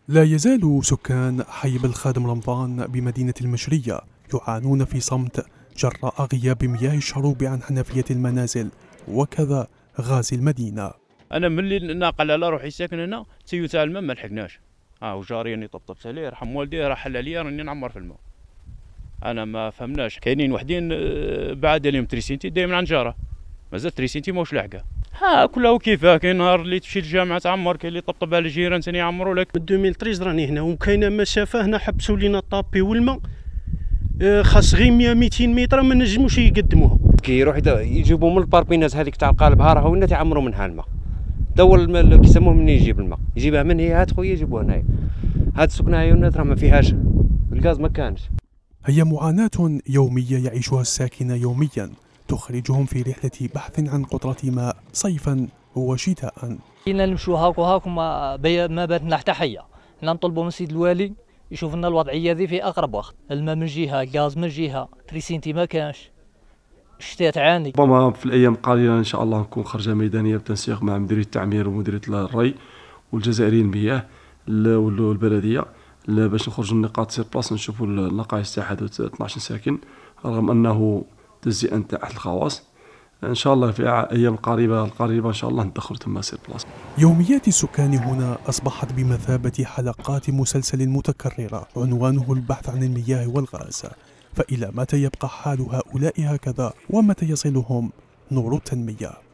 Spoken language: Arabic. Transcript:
لا يزال سكان حي بالخادم رمضان بمدينة المشرية يعانون في صمت جراء غياب مياه الشروب عن حنفية المنازل وكذا غاز المدينة. انا ملي ناقل على روحي ساكن هنا تيو تاع الماء ما لحقناش. وجاري راني طبطبت عليه يرحم والديه راه حل عليا راني نعمر في الماء. انا ما فهمناش كاينين وحدين بعاد عليهم تريسينتي دايما عن جاره مازال تريسينتي ماهوش لاحقه. كله كيفاه كاين نهار اللي تمشي للجامعه تعمر كاين اللي يطبطب على الجيران ثاني يعمروا لك. من 2013 راني هنا وكاينه مسافه هنا حبسوا لينا الطابي والماء خاص غير 100 200 متر ما نجموش يقدموها. كيروح يجيبوا من الباربينات هذيك تاع القالب ها راهو تعمروا منها الماء. دور الماء كيسموه منين يجيب الماء يجيبها من هي هات خويا يجيبوها هنايا. هاد السكنه عيونات راه ما فيهاش الغاز ما كانش. هي معاناة يومية يعيشها الساكنة يوميا تخرجهم في رحلة بحث عن قطرة ماء صيفا وشتاء. كنا نمشوا هاكو هاكو ما باتنا حتى حيه. حنا نطلبوا من سيد الوالي يشوف لنا الوضعيه ذي في اقرب وقت. الماء من جهه، الغاز من جهه، تريسينتي ما كانش. الشتاء تعاني. ربما في الايام القليله ان شاء الله نكون خرجه ميدانيه بالتنسيق مع مديريه التعمير ومديريه الري والجزائريين المياه والبلديه باش نخرجوا من نقاط سير بلاص نشوفوا النقائص تاع 12 ساكن رغم انه تجزئه تاع احد الخواص. ان شاء الله في ايام القريبه ان شاء الله ندخلوا تما سير بلاص. يوميات السكان هنا اصبحت بمثابه حلقات مسلسل متكرره عنوانه البحث عن المياه والغاز. فإلى متى يبقى حال هؤلاء هكذا ومتى يصلهم نور التنمية؟